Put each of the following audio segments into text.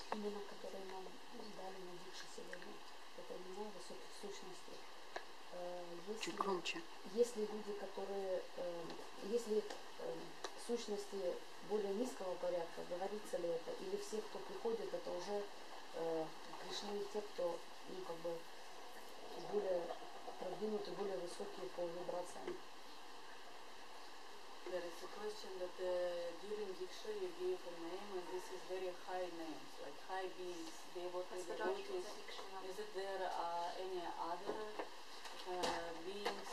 имена, которые нам дали на дикше сегодня, это имена высоких сущностей. Чуть громче. Если люди, которые, если сущности более низкого порядка, говорится ли это, или все, кто приходит, это уже пришли те, кто, ну, как бы, более продвинуты, более высокие по вибрациям. There is a question that during Diksha you gave a name, and this is very high names, like high beings, devotees, devotees. Is it there any other beings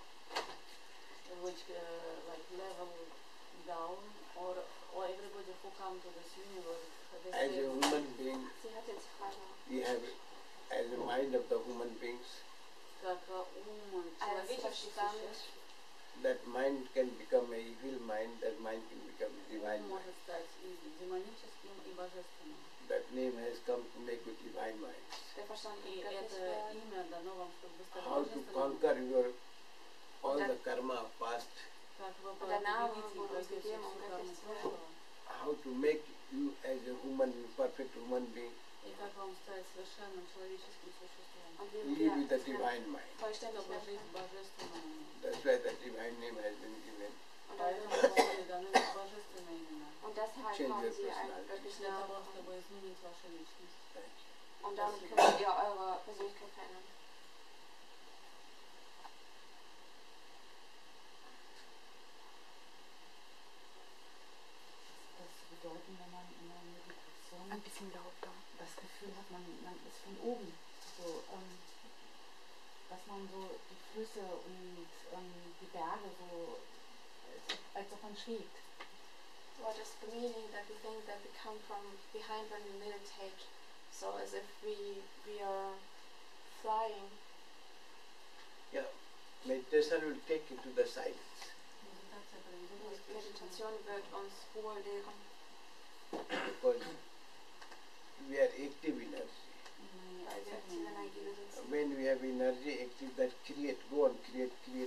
which like level down, or everybody who come to this universe? As a human being, we have as a mind of the human beings. Как ум человеческих существ. That mind can become a evil mind, that mind can become a divine mind. Может стать и демоническим, и божественным. That name has come to make you divine minds. И это имя дано вам, чтобы вы стали How to божественным. conquer your all the karma of past. Как вы победите и пройдете всю карму прошлого. How to make you as a human, perfect human being. И как вам стать совершенным человеческим существом. Live with the divine mind. Чтобы жить в божественном уме. That's why the divine name has been given. Поэтому вам даны божественные имена. Change your personality. Для того, чтобы изменить вашу личность. Und damit könnt ihr eure Persönlichkeit verändern. Das bedeuten, wenn man in einer Meditation Ein bisschen lauter. das Gefühl hat, man ist von oben, so, dass man so die Flüsse und die Berge so, als ob man schwebt. What is the meaning that we think that we come from behind when we meditate? So as if we are flying. Yeah, meditation will take you to the silence. Meditation wird uns Ruhe lehren. Because we are active energy. Weil wir aktive Energie besitzen. When we have energy active, that go on, create.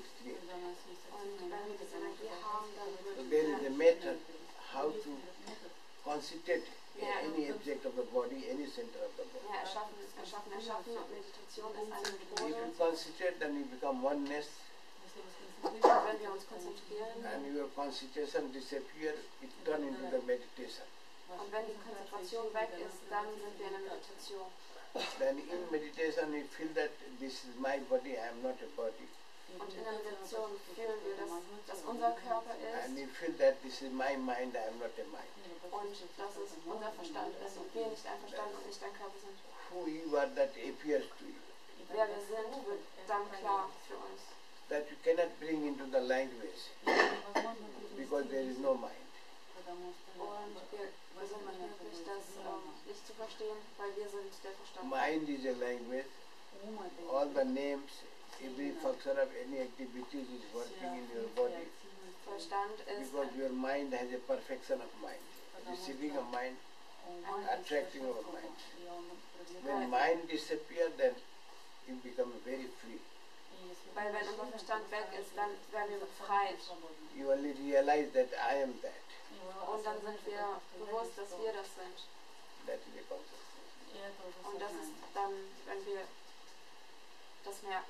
Und wenn wir diese Energie haben, dann So wird there is a method how to concentrate any object of the body, any center of the body. erschaffen. Und Meditation ist eine If you Methode. concentrate, then you become oneness, Und wenn wir uns konzentrieren, and your concentration disappear, it turn into the meditation. und wenn die Konzentration weg ist, dann sind wir in der Meditation. Then in meditation you feel that this is my body, I am not a body. Und in der Meditation fühlen wir, dass unser Körper And ist you feel that this is my mind, I am not a mind. und dass es unser Verstand ist und wir nicht ein Verstand und nicht ein Körper sind. Who you are, that appears to you. Wer wir sind, wird dann klar für uns. That you cannot bring into the language because there is no mind. Und wir sind nicht möglich, das nicht zu verstehen, weil wir sind der Verstand. Mind is a language. All the names, every function of any activities is working in your body. Verstand ist Because your mind has a perfection of mind. Receiving a mind, attracting our mind. When mind disappears, then you become very free. weil wenn unser Verstand weg ist, dann werden wir befreit. You only realize that I am that. Und dann sind wir bewusst, dass wir das sind. That is a consciousness. Und das ist dann, wenn wir das merken.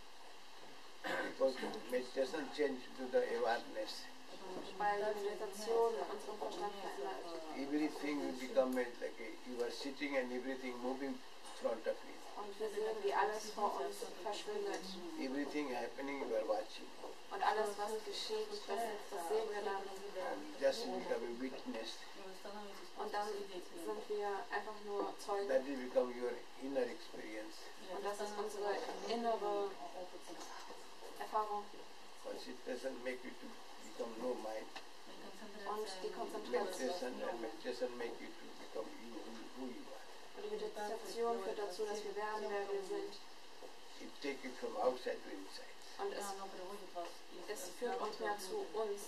Because meditation changes to the awareness. Weil die Meditation unseren Verstand verändert. Everything will become like you are sitting and everything moving in front of you. Und wir sehen, wie alles vor uns verschwindet. Everything happening, you are watching. Und alles, was geschieht, das sehen wir dann. And just become a witness. Und dann sind wir einfach nur Zeugen. That will become your inner experience. Und das ist unsere innere Erfahrung. Concentration make you to become no mind. Und die Konzentration. Meditation make you to become who you are. Und die Meditation führt dazu, dass wir werden, wer wir sind. It takes you from outside to inside. Und es führt uns mehr zu uns.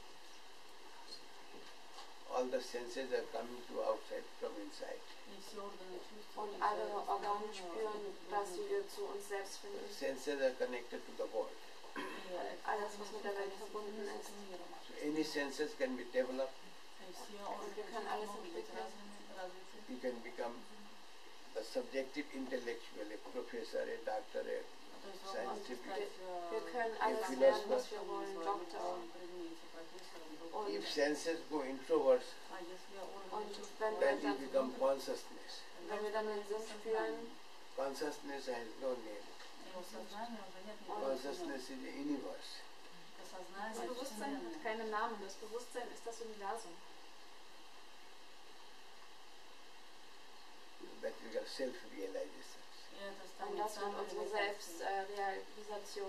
All the senses are coming to outside from inside. Und alle Organe spüren, dass wir zu uns selbst finden. The senses are connected to the world. Alles, was mit der Welt verbunden ist. So any senses can be developed. Und wir können alles entwickeln. you can become a subjective intellectual, a professor, a doctor, a scientific. Wir können alles lernen, was wir wollen, Doktor. If senses go introverts, Und wenn then wir you become dann, consciousness. wenn wir dann den Sinn spüren, Consciousness has no name. Consciousness is the universe. das Bewusstsein hat keinen Namen, das Bewusstsein ist das Universum. That we call self-realization. Und das wird unsere Selbstrealisation.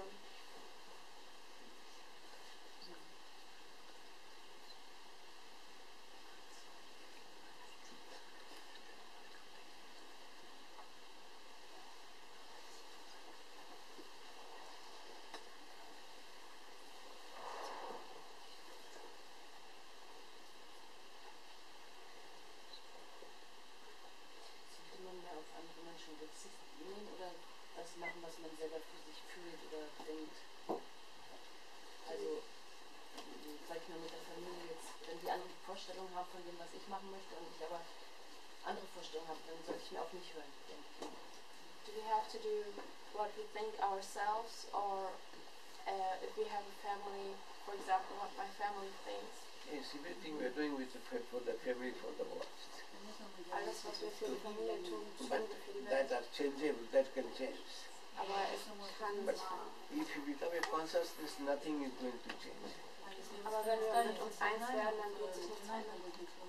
Sollte man mehr auf andere Menschen Rücksicht nehmen oder das machen, was man selber für sich fühlt oder denkt? Also, sag ich mal mit der Familie jetzt, wenn die andere Vorstellungen haben von dem, was ich machen möchte und ich aber andere Vorstellungen habe, dann sollte ich mir auf mich hören, denke ich. Do we have to do what we think ourselves, or if we have a family, for example, what my family thinks? Yes, everything we are doing with for the family, for the world. Alles, was wir für die Familie tun, tun But wir für die that Welt. are changeable, that can change. Aber es kann But sich. if you become a consciousness, nothing is going to change. Aber wenn wir mit uns eins werden, dann wird sich nichts ändern.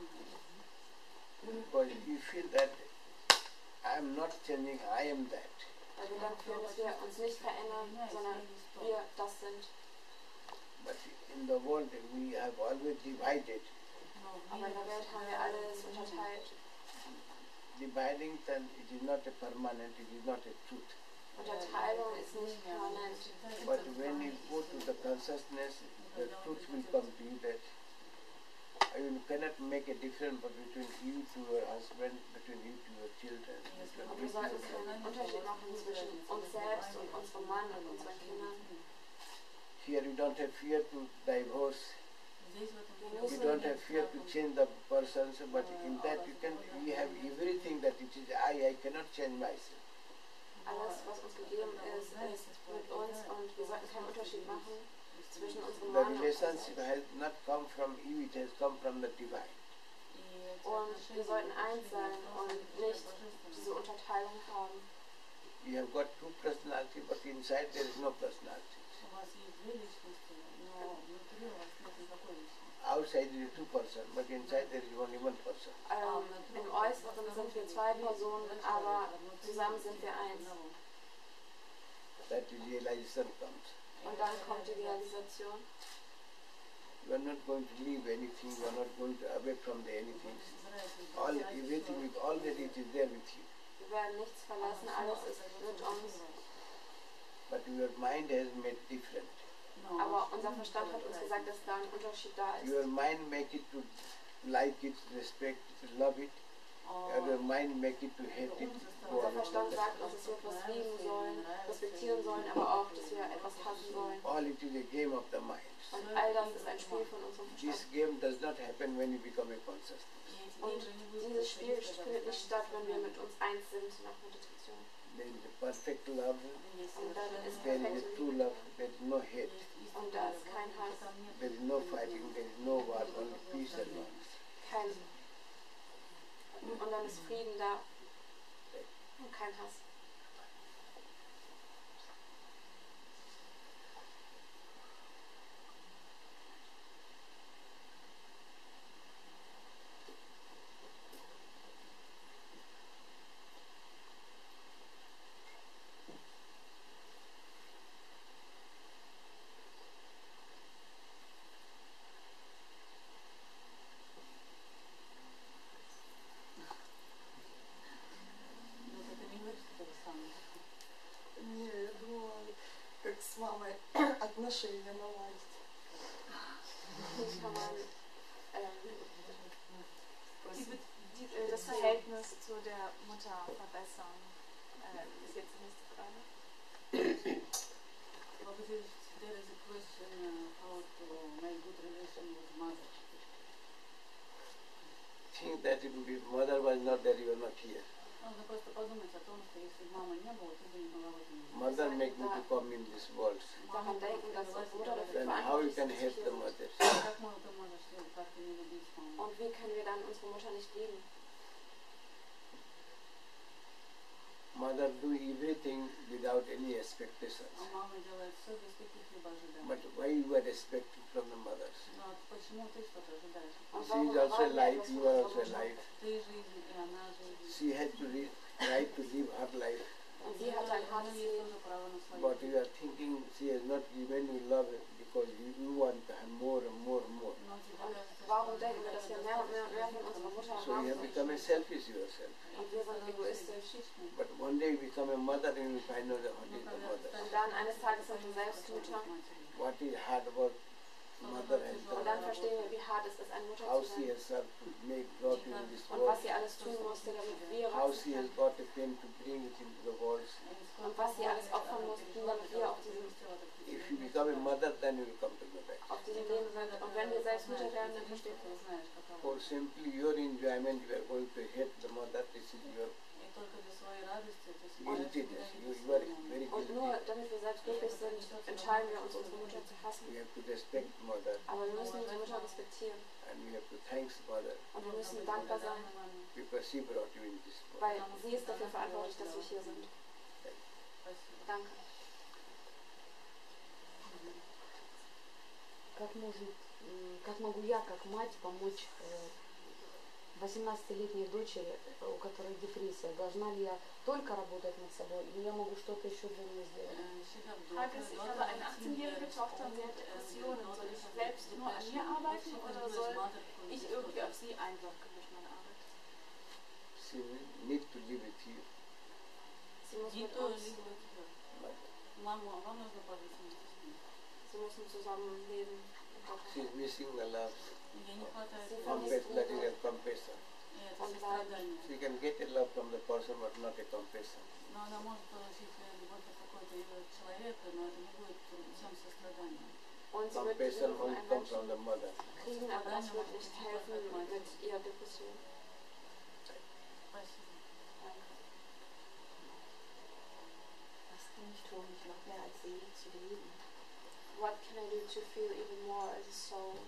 Because you feel that I am not changing, I am that. Weil wir dann fühlen, dass wir uns nicht verändern, sondern wir das sind. But in the world we have always divided. Aber in der Welt haben wir alles unterteilt. Dividing then it is not a permanent, it is not a truth. Unterteilung ist nicht permanent. But when you go to the consciousness, the truth will come to you that you cannot make a difference between you to your husband, between you to your children. Und wir sollten keinen Unterschied machen zwischen uns selbst und unserem Mann und unseren Kindern. Here you don't have fear to divorce, Wir you don't have fear to müssen change the persons, but in that you have everything that it is I cannot change myself. alles, was uns gegeben ist, ist mit uns und wir sollten keinen Unterschied machen zwischen unserem The Mann und relationship uns. has not come from you, it has come from the divine. Und wir sollten eins sein und nicht diese Unterteilung haben. You have got two personalities, but inside there is no personality. Outside there is two persons, but inside there is only one person. Im Äußeren sind wir zwei Personen, aber zusammen sind wir eins. That realization comes. Und dann kommt die Realisation. You are not going to leave anything, you are not going to away from the anything. Everything is already it is there with you. Wir werden nichts verlassen, alles ist mit uns. But your mind has made different. Aber unser Verstand hat uns gesagt, dass da ein Unterschied da ist. Your mind make it to like it, respect it, love it. And your mind make it to hate it. Unser Verstand sagt uns, dass wir etwas lieben sollen, respektieren sollen, aber auch, dass wir etwas hassen sollen. All it is a game of the mind. Und all das ist ein Spiel von unserem This Verstand. game does not happen when you become a consciousness. Und dieses Spiel findet nicht statt, wenn wir mit uns eins sind nach Meditation. There is a perfect love, Und dann ist there is a perfekte true Liebe. love, there is no hate, Und da ist kein Hass, there is no fighting, there is no war, only peace and love. kein. Und dann ist Frieden da und kein Hass. Не, я думала, как с мамой отношения наладить. Wie kann man das Verhältnis zu der Mutter verbessern? Ist jetzt die nächste Frage. There is a question how to make good relation with mother. think that if mother was not there, you are not here. Нужно просто подумать о том, что если бы мамы не было, ты бы не была в этом мире. Mother make me to come in this world. Daran denken, dass unsere Mutter dafür Then how you verantwortlich can ist, hate dass the wir hier mother? Как ты можешь как-то не любить маму? sind. Und wie können wir dann unsere Mutter nicht lieben? Mother do everything without any expectations. А мама делает все без каких-либо ожиданий. But why you are expecting from the mothers? Но почему ты что-то ожидаешь? Und She warum is also erwarten wir alive, etwas you von are unserer also Mutter? alive. Ты жизнь, и она жизнь. She had to right to live her life. Und sie hat ein hartes есть Leben. тоже право на свою But жизнь. you are thinking she has not given you love because you want her more and more and more. Но тебе Und кажется, warum что denken wir, dass wir mehr und mehr und mehr von unserer Mutter So you have haben? become a selfish yourself. Und wir sind egoistisch. But one day you become a mother and you find out what is the mother. Und dann eines Tages sind wir selbst Mutter. What is hard about mother has Und dann done. verstehen wir, wie hart es ist, eine Mutter How zu she sein. has served to make brought you in this Und world. was sie alles tun musste, damit wir How wachsen she has können. got a pain to bring it into the world. Und was sie alles opfern mussten, damit wir auf diesem If you become a mother, then you will come to know that. Leben sind. Und wenn wir selbst Mutter werden, dann verstehen wir es. For simply your enjoyment, you are going to hate the mother. This is your И только для своей радости ты guiltiness. You are very Und nur guilty. damit wir selbst glücklich sind, entscheiden wir uns, unsere Mutter zu hassen. You have to respect mother Aber wir müssen unsere Mutter respektieren. and you have to thank mother Und wir müssen dankbar sein, because she brought you in this world. weil sie ist dafür verantwortlich, dass wir hier sind. Danke. Как могу я, как мать, помочь 18-летней дочери, у которой депрессия? Должна ли я только работать над собой, или я могу что-то еще для нее сделать? Frage ist, ich habe eine 18-jährige Tochter und sie hat Depressionen. Soll ich selbst nur an mir arbeiten oder soll ich irgendwie auf sie einwirken durch meine Arbeit? She need to live with you. Sie muss mit Никто uns, не будет тебя. Мама, вам нужно пожить вместе с ней. sie müssen zusammenleben. She is missing the love, Ей не хватает compassion, that is a compassion. и это сострадание. She can get a love from the person, but not a compassion. Но она может получить любовь от какого-то человека, но это не будет тем состраданием. Und sie wird die Compassion Liebe von only einem comes from Menschen the mother. kriegen, aber das wird nicht helfen mit ihrer Depression. Спасибо. Danke. Was kann ich tun, mich noch mehr als Seele zu lieben? What can I do to feel even more as a soul?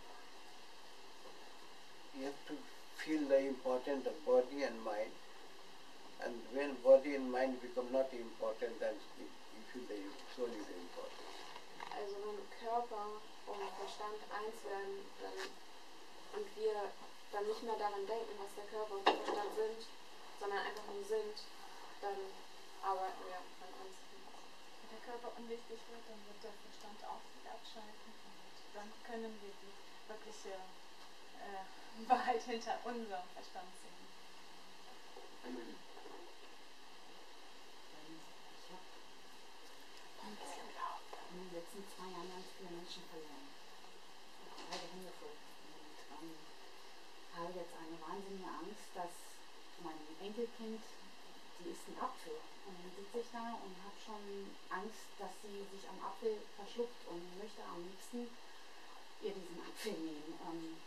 You have to feel the importance of body and mind. And when body and mind become not important, then you feel the soul is important. Also wenn Körper und Verstand eins werden und wir dann nicht mehr daran denken, was der Körper und der Verstand sind, sondern einfach nur sind, dann arbeiten wir an uns. Wenn der Körper unwichtig wird, dann wird der Verstand auch sich abschalten und dann können wir die wirkliche Wahrheit hinter unserem Verstand sehen. Ich habe in den letzten 2 Jahren ganz viele Menschen verloren. Beide Hände voll. Und habe jetzt eine wahnsinnige Angst, dass mein Enkelkind, die ist ein Apfel. Und dann sitze ich da und habe schon Angst, dass sie sich am Apfel verschluckt und möchte am liebsten ihr diesen Apfel nehmen.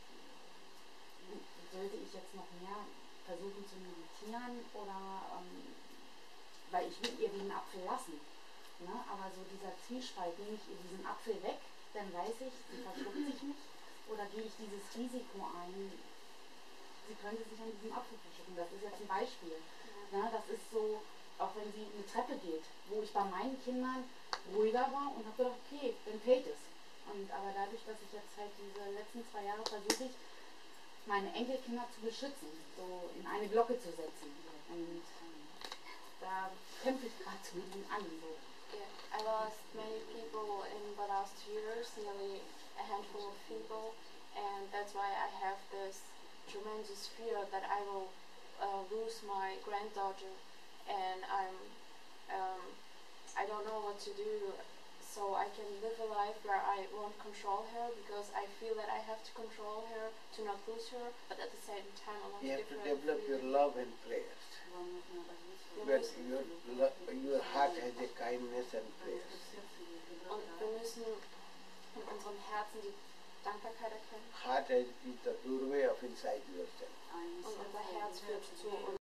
Sollte ich jetzt noch mehr versuchen zu meditieren oder weil ich will ihr den Apfel lassen. Ne? Aber so dieser Zwiespalt, nehme ich ihr diesen Apfel weg, dann weiß ich, sie verschluckt sich nicht, oder gehe ich dieses Risiko ein, sie könnte sich an diesem Apfel verschlucken. Das ist jetzt ein Beispiel. Ne? Das ist so, auch wenn sie eine Treppe geht, wo ich bei meinen Kindern ruhiger war und habe gedacht, okay, dann fällt es. Aber dadurch, dass ich jetzt halt diese letzten 2 Jahre versuche ich, meine Enkelkinder zu beschützen, so in eine Glocke zu setzen. Und da kämpfe ich gerade mit ihnen an. So. Yeah, I lost many people in the last 2 years, nearly a handful of people, and that's why I have this tremendous fear that I will lose my granddaughter, and I don't know what to do. So I can live a life where I won't control her because I feel that I have to control her to not lose her, but at the same time I want You to have give to her develop your freedom. love and prayers. Вам нужно развить свою But любовь. your heart has a kindness and prayers. Сердце есть Und доброта. wir müssen in unserem Herzen die Dankbarkeit erkennen. Heart is the doorway of inside yourself. Und unser Herz führt zu uns.